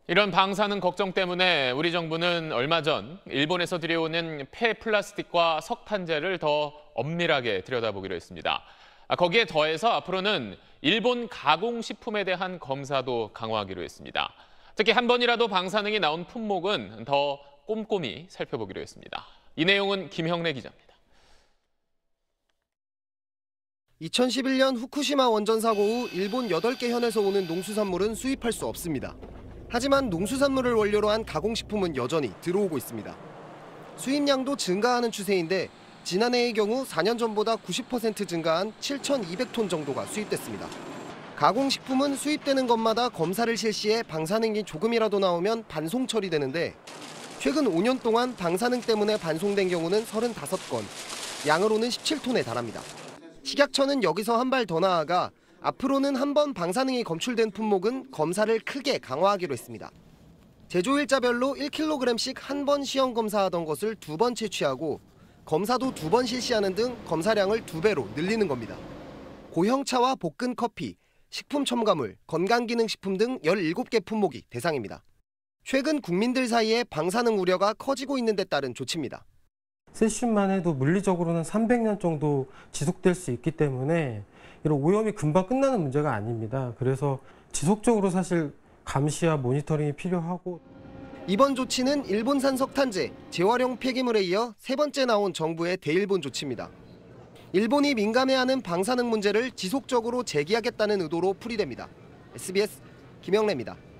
이런 방사능 걱정 때문에 우리 정부는 얼마 전 일본에서 들여오는 폐플라스틱과 석탄재를 더 엄밀하게 들여다보기로 했습니다. 거기에 더해서 앞으로는 일본 가공식품에 대한 검사도 강화하기로 했습니다. 특히 한 번이라도 방사능이 나온 품목은 더 꼼꼼히 살펴보기로 했습니다. 이 내용은 김형래 기자입니다. 2011년 후쿠시마 원전 사고 후 일본 8개 현에서 오는 농수산물은 수입할 수 없습니다. 하지만 농수산물을 원료로 한 가공식품은 여전히 들어오고 있습니다. 수입량도 증가하는 추세인데 지난해의 경우 4년 전보다 90% 증가한 7,200톤 정도가 수입됐습니다. 가공식품은 수입되는 것마다 검사를 실시해 방사능이 조금이라도 나오면 반송 처리되는데 최근 5년 동안 방사능 때문에 반송된 경우는 35건, 양으로는 17톤에 달합니다. 식약처는 여기서 한 발 더 나아가 앞으로는 한 번 방사능이 검출된 품목은 검사를 크게 강화하기로 했습니다. 제조일자별로 1kg씩 한 번 시험 검사하던 것을 2번 채취하고 검사도 2번 실시하는 등 검사량을 2배로 늘리는 겁니다. 고형차와 볶은 커피, 식품 첨가물, 건강기능식품 등 17개 품목이 대상입니다. 최근 국민들 사이에 방사능 우려가 커지고 있는 데 따른 조치입니다. 세슘만 해도 물리적으로는 300년 정도 지속될 수 있기 때문에 이런 오염이 금방 끝나는 문제가 아닙니다. 그래서 지속적으로 사실 감시와 모니터링이 필요하고 이번 조치는 일본산 석탄재, 재활용 폐기물에 이어 세 번째 나온 정부의 대일본 조치입니다. 일본이 민감해하는 방사능 문제를 지속적으로 제기하겠다는 의도로 풀이됩니다. SBS 김영래입니다.